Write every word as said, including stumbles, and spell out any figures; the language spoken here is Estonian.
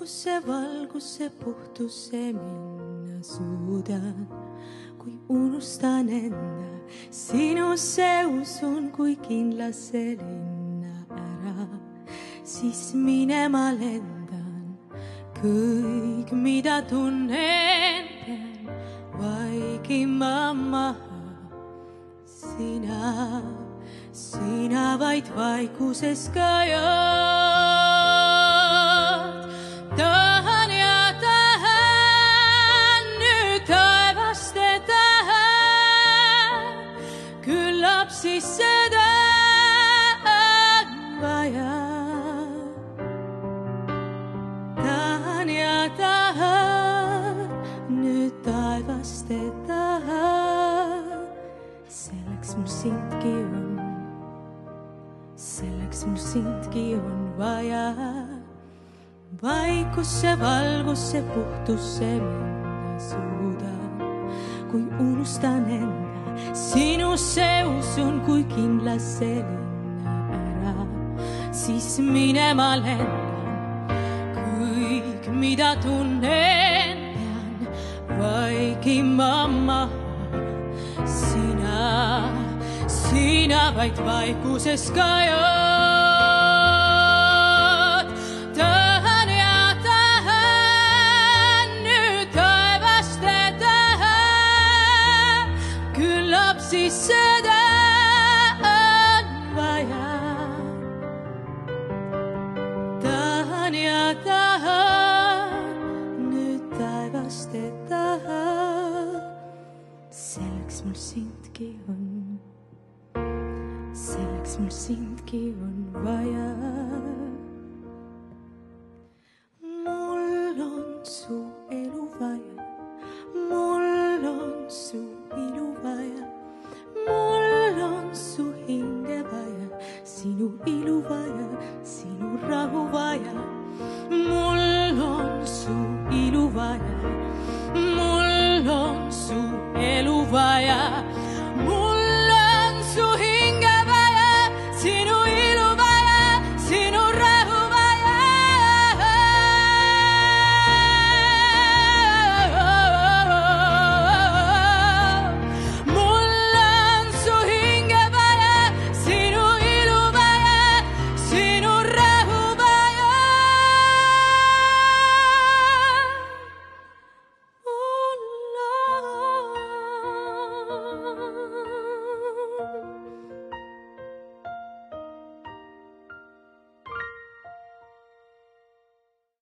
Vaikusse, valgusse, puhtusse minna suudan, kui unustan enda. Sinusse usun, kui kindlasse linna ära, siis minema lendan. Kõik, mida tunnen, pean vaikima maha. Sina, sina vaid vaikuses kajad. Tahan ja tahan, nüüd taevaste tahan. Küllap siis seda on vaja. Tahan ja tahan, nüüd taevaste tahan. Selleks mul sindki on, selleks mul sindki on vaja. Vaikusse, valgusse, puhtusse minna suudan, kui unustan enda. Sinusse usun, kui kindlasse linna ära, siis minema lendan. Kõik, mida tunnen, pean vaikima maha. Sina, sina vaid vaikuses kajad. Tahan ja tahan, nüüd taevaste tahan. Küllap siis seda on vaja. Tahan ja tahan, nüüd taevaste tahan. Selleks mul sindki on, selleks mul sindki on vaja.